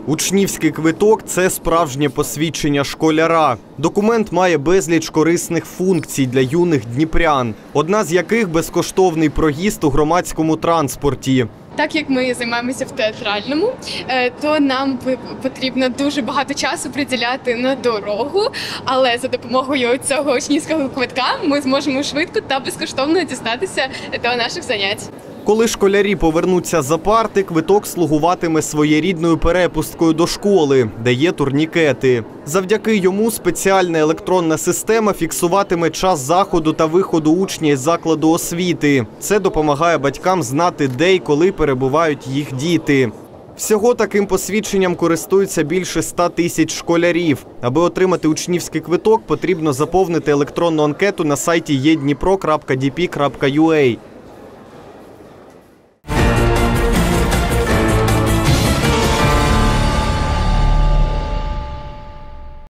Учнівський квиток – це справжнє посвідчення школяра. Документ має безліч корисних функцій для юних дніпрян, одна з яких – безкоштовний проїзд у громадському транспорті. Так як ми займаємося в театральному, то нам потрібно дуже багато часу приділяти на дорогу, але за допомогою цього учнівського квитка ми зможемо швидко та безкоштовно дістатися до наших занять. Коли школярі повернуться за парти, квиток слугуватиме своєрідною перепусткою до школи, де є турнікети. Завдяки йому спеціальна електронна система фіксуватиме час заходу та виходу учня із закладу освіти. Це допомагає батькам знати, де і коли перебувають їх діти. Всього таким посвідченням користуються більше 100 тисяч школярів. Аби отримати учнівський квиток, потрібно заповнити електронну анкету на сайті ednipro.dp.ua.